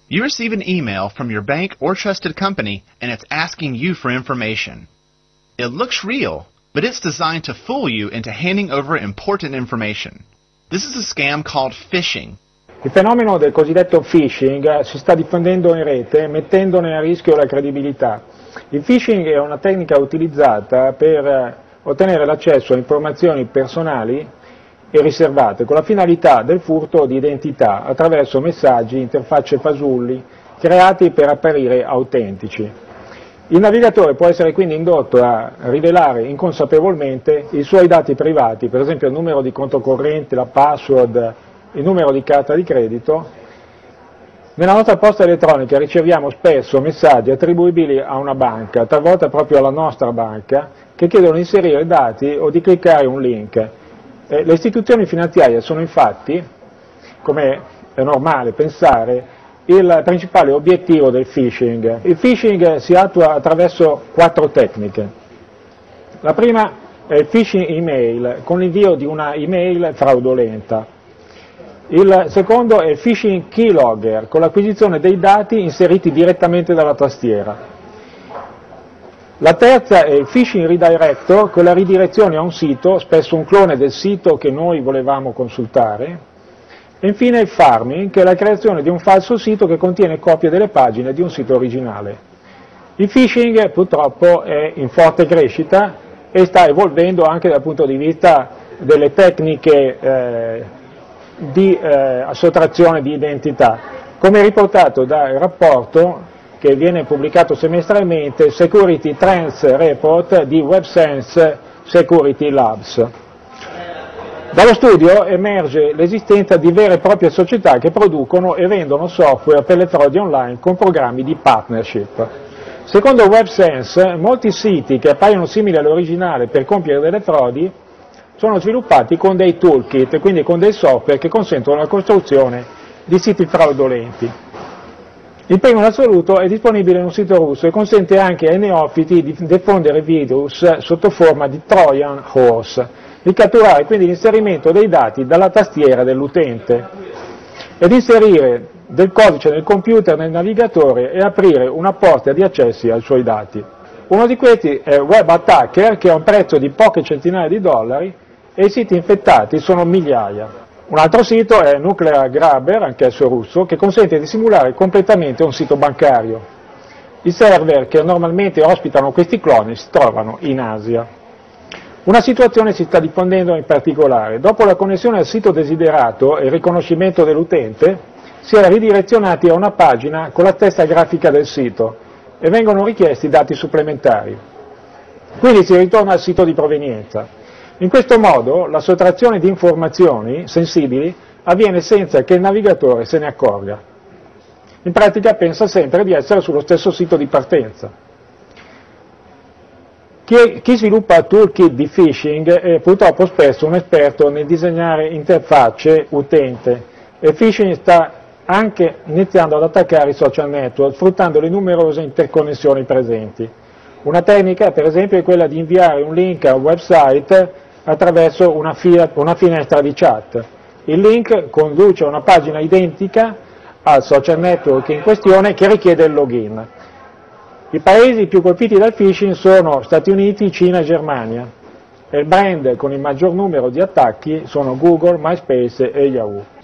You receive an email from your bank or trusted company, and it's asking you for information. It looks real, but it's designed to fool you into handing over important information. This is a scam called phishing. Il fenomeno del cosiddetto phishing si sta diffondendo in rete, mettendone a rischio la credibilità. Il phishing è una tecnica utilizzata per ottenere l'accesso a informazioni personali e riservate, con la finalità del furto di identità attraverso messaggi, interfacce fasulli, creati per apparire autentici. Il navigatore può essere quindi indotto a rivelare inconsapevolmente i suoi dati privati, per esempio il numero di conto corrente, la password, il numero di carta di credito. Nella nostra posta elettronica riceviamo spesso messaggi attribuibili a una banca, talvolta proprio alla nostra banca, che chiedono di inserire dati o di cliccare un link. Le istituzioni finanziarie sono infatti, come è normale pensare, il principale obiettivo del phishing. Il phishing si attua attraverso 4 tecniche. La prima è il phishing email, con l'invio di una email fraudolenta. Il secondo è il phishing keylogger, con l'acquisizione dei dati inseriti direttamente dalla tastiera. La terza è il phishing redirector, con la ridirezione a un sito, spesso un clone del sito che noi volevamo consultare. E infine il farming, che è la creazione di un falso sito che contiene copie delle pagine di un sito originale. Il phishing purtroppo è in forte crescita e sta evolvendo anche dal punto di vista delle tecniche di sottrazione di identità, come riportato dal rapporto che viene pubblicato semestralmente Security Trends Report di WebSense Security Labs. Dallo studio emerge l'esistenza di vere e proprie società che producono e vendono software per le frodi online con programmi di partnership. Secondo WebSense, molti siti che appaiono simili all'originale per compiere delle frodi sono sviluppati con dei toolkit, quindi con dei software che consentono la costruzione di siti fraudolenti. Il primo in assoluto è disponibile in un sito russo e consente anche ai neofiti di diffondere virus sotto forma di Trojan horse, di catturare quindi l'inserimento dei dati dalla tastiera dell'utente ed inserire del codice nel computer, nel navigatore e aprire una porta di accessi ai suoi dati. Uno di questi è Web Attacker, che ha un prezzo di poche centinaia di dollari e i siti infettati sono migliaia. Un altro sito è Nuclear Grabber, anch'esso russo, che consente di simulare completamente un sito bancario. I server che normalmente ospitano questi cloni si trovano in Asia. Una situazione si sta diffondendo in particolare. Dopo la connessione al sito desiderato e il riconoscimento dell'utente, si è ridirezionati a una pagina con la stessa grafica del sito e vengono richiesti dati supplementari. Quindi si ritorna al sito di provenienza. In questo modo la sottrazione di informazioni sensibili avviene senza che il navigatore se ne accorga. In pratica pensa sempre di essere sullo stesso sito di partenza. Chi sviluppa toolkit di phishing è purtroppo spesso un esperto nel disegnare interfacce utente e il phishing sta anche iniziando ad attaccare i social network sfruttando le numerose interconnessioni presenti. Una tecnica, per esempio, è quella di inviare un link a un website attraverso una finestra di chat. Il link conduce a una pagina identica al social network in questione che richiede il login. I paesi più colpiti dal phishing sono Stati Uniti, Cina e Germania e il brand con il maggior numero di attacchi sono Google, MySpace e Yahoo.